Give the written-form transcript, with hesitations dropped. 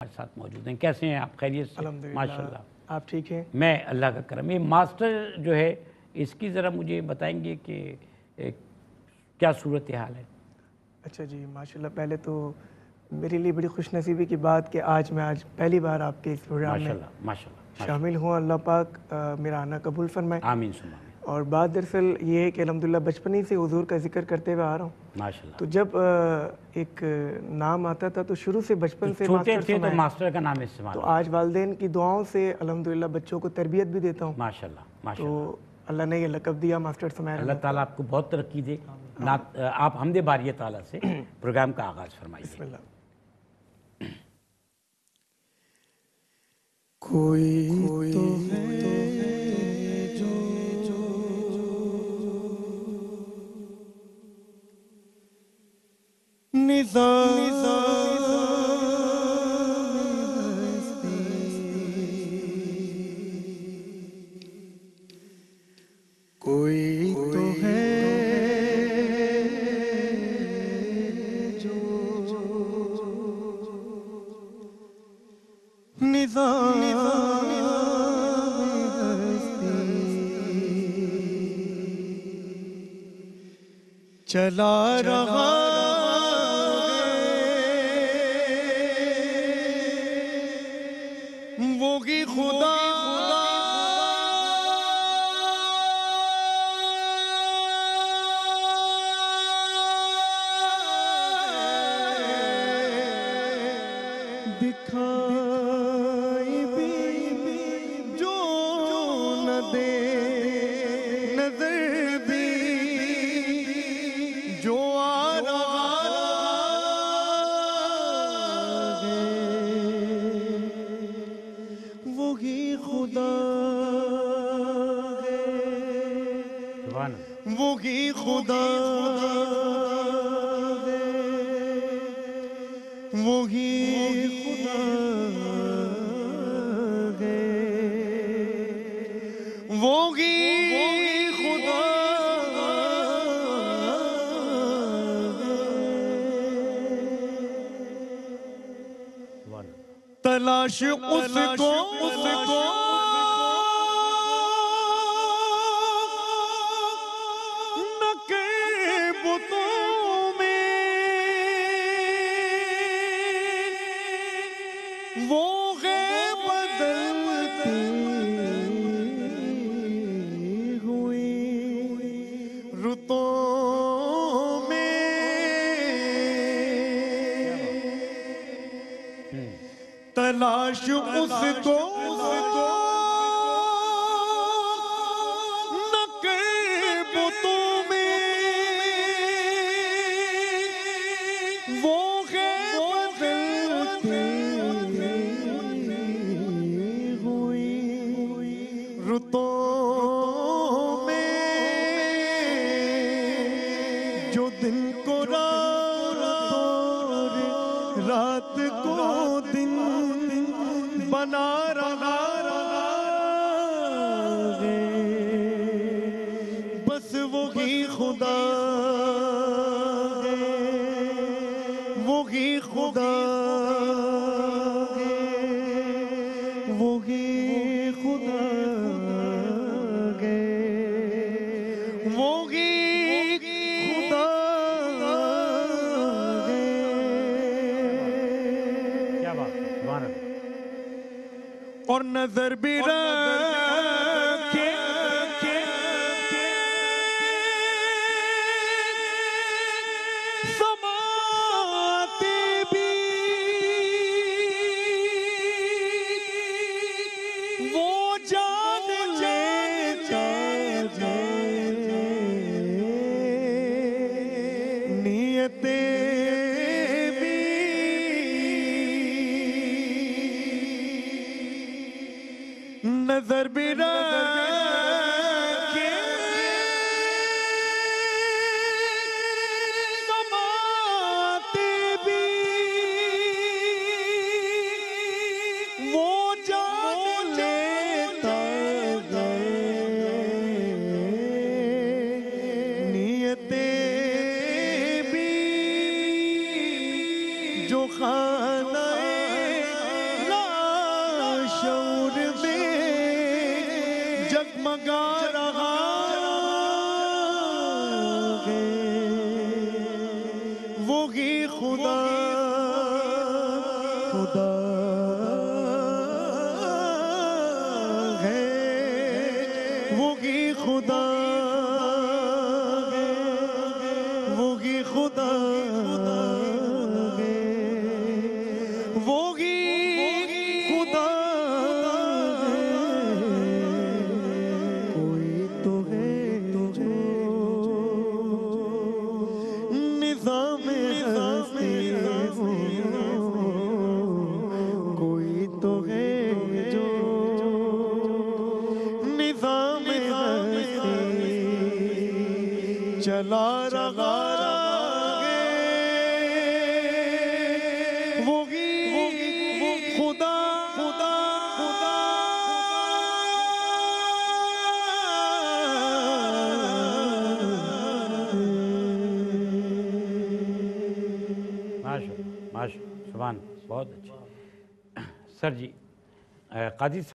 हमारे साथ मौजूद हैं। कैसे हैं आप? खैरियत से? अल्हम्दुलिल्लाह। माशाल्लाह। आप ठीक हैं? मैं अल्लाह का करम। ये मास्टर जो है इसकी ज़रा मुझे बताएंगे कि क्या सूरत हाल है? अच्छा जी, माशाल्लाह। पहले तो मेरे लिए बड़ी खुशनसीबी की बात कि आज पहली बार आपके इस प्रोग्राम में माशाल्लाह शामिल हुआ। अल्लाह पाक मेरा आना कबूल फरमाए। आमीन सुमा आमीन। और बात दरअसल ये है कि अल्हम्दुलिल्लाह बचपन ही से हुजूर का जिक्र करते हुए आ रहा हूँ। माशाल्लाह। तो जब एक नाम आता था तो शुरू से बचपन से छोटे थे तो मास्टर का नाम इस्तेमाल। तो आज वालिदैन की दुआओं से अल्हम्दुलिल्लाह बच्चों को तरबियत भी देता हूँ। माशाल्लाह तो माशाल्लाह। अल्लाह ने ये लक़ब दिया मास्टर सुमैर। अल्लाह ताला आपको बहुत तरक्की दे। आप हमदे बारी ताला से प्रोग्राम का आगाज़ फरमाइए। बिस्मिल्लाह। कोई तो है जो कोई तो है जो चला रहा वो ही खुदा दिखाई भी जो न दे नजर भी जो आ रहा है वो ही खुदा है। वो ही खुदा है। वो ही खुदा है। वो ही खुदा है। तलाश उसको न के बुतों में वो है बदलती हुई रुतों में। तलाश उसको न के बुतों में वो है बदलती हुई रुतों में। जो दिन को रात और रात को दिन बना रहा है बस वो ही खुदा है। वो ही खुदा है। वो ही खुदा है। वो ही खुदा है। क्या बात है। और नजर भी रखे समाते भी वो जान लेता है नियतें भी। नजर भी रखे समाते भी वो जान लेता है नियतें भी। जो खाना जगा रहा है वो ही खुदा खुदा है, वो ही खुदा है, वो ही खुदा है, वो ही खुदा चला रहा है वो ही खुदा खुदा खुदा माशा सुभान, बहुत अच्छे सर जी। काजी